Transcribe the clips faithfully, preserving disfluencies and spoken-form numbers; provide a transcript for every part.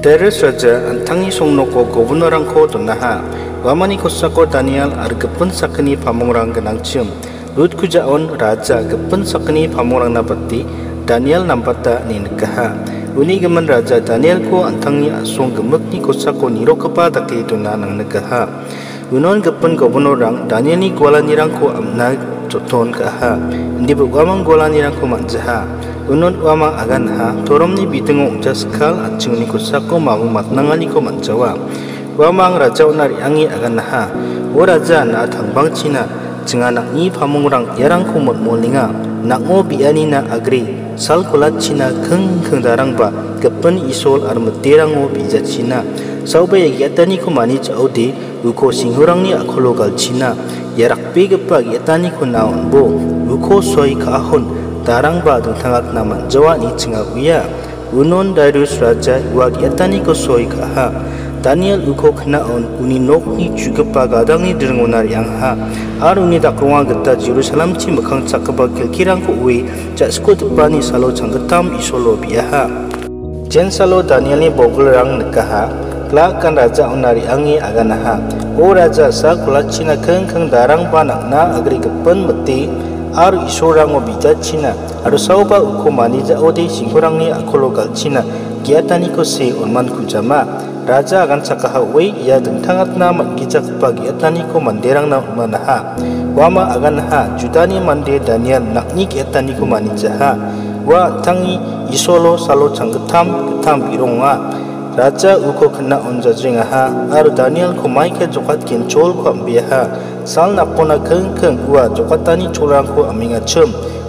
Darius raja antangni songnoko gobernarangko donaha wamani kosako Daniel ar gepun sakni pamongrang genangcium lut kujaon raja gepun sakni pamongrang nabati Daniel nampata ni negaha uni gemen raja Daniel ko antangni asong gemekni kosako niro kepada ke dona nang negaha unon gepun gobernarang Daniel ni gwalani rangko amna joton kaha ndi bugwamang gwalani rangko manjaha unut wama agan ha torom ni bidengo umja sekal acung ni kusako mamu matnangali ko manjawa wamang raja unari angi agan ha o raja na tangbang cina cenganak ni pamungrang yarang ko molinga nakmo biani na agri sal kulat cina keng keng darang ba gepen isol ar meterang o bija cina saube yatani ko mani chaudi uko singhurang ni akolo gal cina yarak pe gepa yatani ko naon bo uko soi kahon darang ba dengtangat naman jawa ni cengabuya unon Darius raja wag yatani ko soi kaha Daniel uko knaon uni nok ni juga pagadang ni drengonar yang ha ar uni dakronga geta Jerusalem ci mekang cakaba kilkirang ko uwi jak sko tepani salo canggetam isolo biaha jen salo Daniel ni boglerang nekaha kelakan raja unari angi aganaha o raja sa kulacina keng keng darang panak na agri gepen meti aru isorang obida cina aru sauba uko manija ode singhurang ni akolo gal cina giatani ko se onman kujama raja akan cakaha wei ia dengtangat na magija kepa giatani ko manderang na manaha wama agan ha judani mande Daniel nakni giatani ko manija ha wa tangi isolo salo canggetam getam bironga raja uko kena onja jringaha aru Daniel ko maike jokat kencol ko ambiaha sal napona keng keng wa jokatani curang ko aminga cem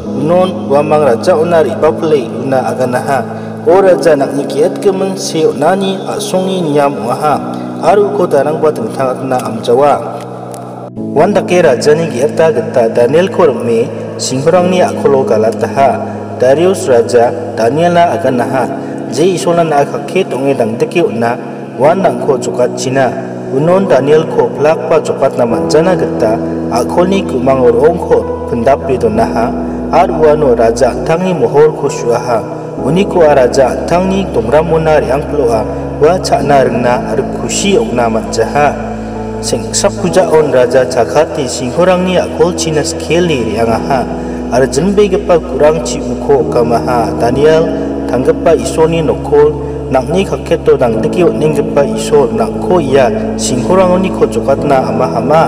non wamang raja unari baplei una aganaha o raja nak nikiat kemen si nani asongi niam waha aru ko darang ba tengtangat na amjawa wanda ke raja ni giata geta Daniel ko reme singhurang ni akolo galataha Darius raja Daniel na aganaha je isolan na kakhe tonge dang deke una wan nang ko jokat cina unon Daniel ko plak pa jokat na manjana geta akoni kumang orong ko pendap bedonaha ar wano raja tangi mohor ko syuaha uni ko raja tangi tongramona riang ploa wa chakna rengna ar khushi okna manjaha sing sap kujaon raja cakati singhurang ni akol cina skeli riangaha ar jenbe gepa kurang ci uko kamaha Daniel tanggepa isoni nokol nakni kaketo dang deki ninggepa iso nakko ia singhurang ni ko jokatna ama-ama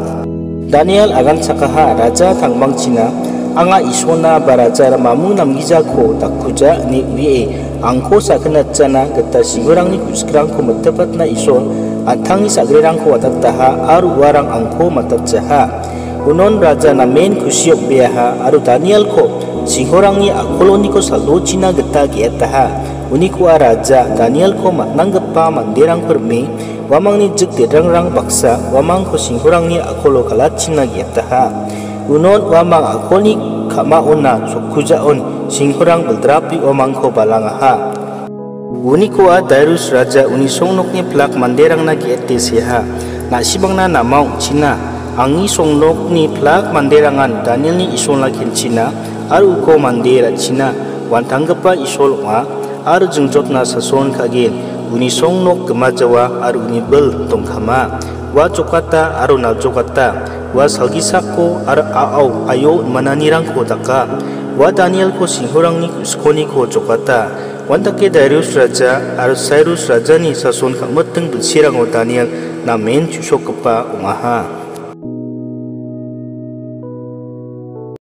Daniel agan cakaha raja tangbang cina anga isona baraja mamu namgija ko takkuja ni wie angko sakena cana geta singhurang ni kuskrang ko metepat na iso atangi sagrerang ko watattaha aru warang angko matatjaha unon raja na main kusiok beaha aru Daniel ko singhurang ni akoloni ko salo cina geta giataha uni ko raja Daniel ko matnanggepa manderang perme wamang ni jek derangrang baksa wamang ko singhurang ni akolo kalat cina giataha unon wamang akoni kama una sokujaon singhurang beldrapi wamang ko balangaha uni ko Darius raja uni songnok ni plak manderang na giate seha na sibang na namau cina angi songnok ni plak manderangan Daniel ni ison lakin cina aru ko mandera cina wantanggepa isol wa aru jengjot na sason kagin uni songnok gemajawa aru uni bel tongkama wa jokata aru na jokata wa salgisako aru aau ayo mananirang ko taka wa Daniel ko singhurang ni kuskoni ko jokata wantake Darius raja aru Cyrus raja ni sason kameteng bersirang o Daniel na men cusok kepa umaha